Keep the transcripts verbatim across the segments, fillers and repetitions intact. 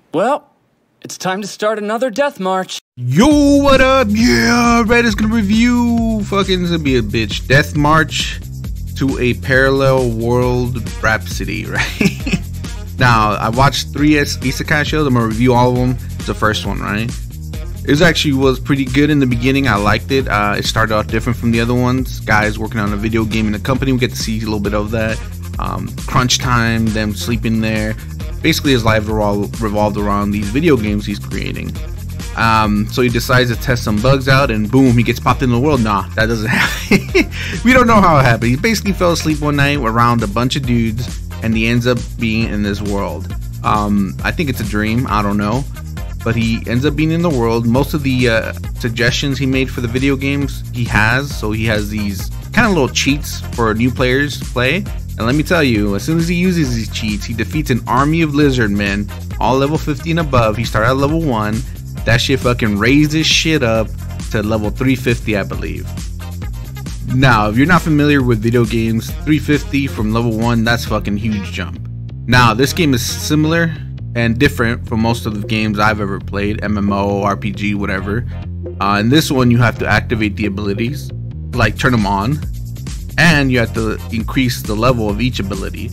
Well, it's time to start another death march. Yo, what up? Yeah, Red is gonna review fucking, it's gonna be a bitch. Death March to a Parallel World Rhapsody, right? Now, I watched three isekai shows. I'm gonna review all of them. It's the first one, right? It actually was pretty good in the beginning. I liked it. Uh, it started off different from the other ones. Guys working on a video game in a company. We get to see a little bit of that. Um, crunch time, them sleeping there. Basically, his life revolved around these video games he's creating. Um, so he decides to test some bugs out, and boom, he gets popped into the world. Nah, that doesn't happen. We don't know how it happened. He basically fell asleep one night around a bunch of dudes, and he ends up being in this world. Um, I think it's a dream. I don't know. But he ends up being in the world. Most of the uh, suggestions he made for the video games he has. So he has these kind of little cheats for new players to play. And let me tell you, as soon as he uses these cheats, he defeats an army of lizard men, all level fifty and above. He started at level one. That shit fucking raised his shit up to level three fifty, I believe. Now, if you're not familiar with video games, three fifty from level one, that's fucking huge jump. Now, this game is similar and different from most of the games I've ever played, M M O, R P G, whatever. Uh, in this one, you have to activate the abilities, like turn them on, and you have to increase the level of each ability.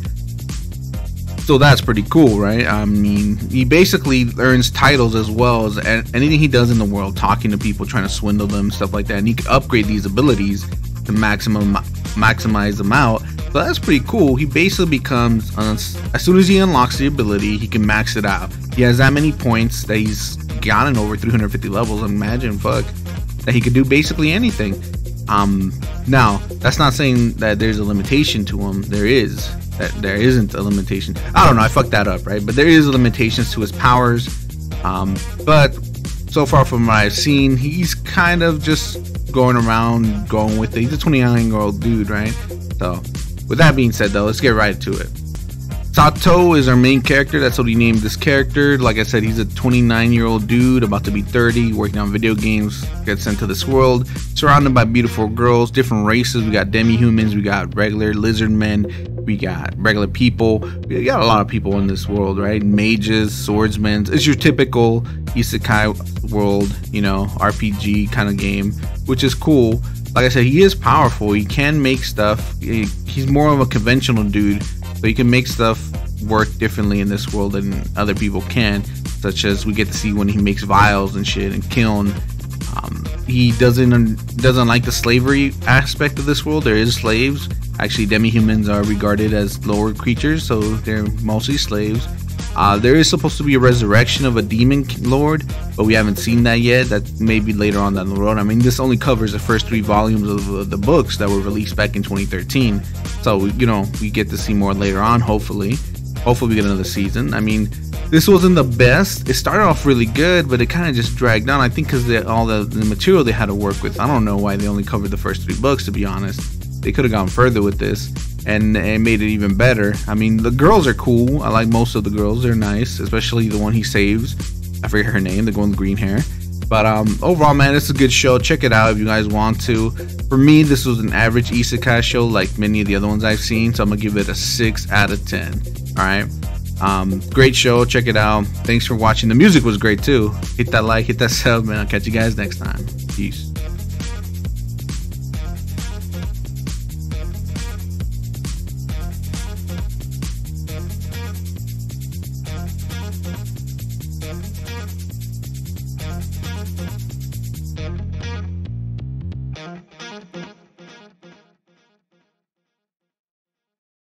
So that's pretty cool, right? I mean, he basically earns titles as well as anything he does in the world, talking to people, trying to swindle them, stuff like that. And he can upgrade these abilities to maximum maximize them out. So that's pretty cool. He basically becomes, uh, as soon as he unlocks the ability, he can max it out. He has that many points that he's gotten over three hundred fifty levels. Imagine, fuck, that he could do basically anything. Um, now, that's not saying that there's a limitation to him. There is. That there isn't a limitation. I don't know. I fucked that up, right? But there is limitations to his powers. Um, but so far from what I've seen, he's kind of just going around, going with it. He's a twenty-nine year old dude, right? So, with that being said, though, let's get right to it. Satou is our main character. That's what he named this character. Like I said, he's a twenty-nine year old dude, about to be thirty, working on video games, gets sent to this world, surrounded by beautiful girls, different races. We got demi-humans, we got regular lizard men, we got regular people. We got a lot of people in this world, right? Mages, swordsmen. It's your typical isekai world, you know, R P G kind of game, which is cool. Like I said, he is powerful. He can make stuff. He's more of a conventional dude. So you can make stuff work differently in this world than other people can, such as we get to see when he makes vials and shit and kiln. Um, he doesn't doesn't like the slavery aspect of this world. There is slaves. Actually, demi-humans are regarded as lower creatures, so they're mostly slaves. Uh, there is supposed to be a resurrection of a demon lord, but we haven't seen that yet. That may be later on down the road. I mean, this only covers the first three volumes of uh, the books that were released back in twenty thirteen. So, you know, we get to see more later on, hopefully. Hopefully we get another season. I mean, this wasn't the best. It started off really good, but it kind of just dragged on. I think because all the, the material they had to work with. I don't know why they only covered the first three books, to be honest. They could have gone further with this, and it made it even better. I mean, the girls are cool. I like most of the girls. They're nice, especially the one he saves. I forget her name, the girl with green hair. But um, overall, man, it's a good show. Check it out if you guys want to. For me, this was an average isekai show like many of the other ones I've seen, so I'm going to give it a six out of ten. Alright? Um, great show. Check it out. Thanks for watching. The music was great, too. Hit that like, hit that sub, and I'll catch you guys next time. Peace.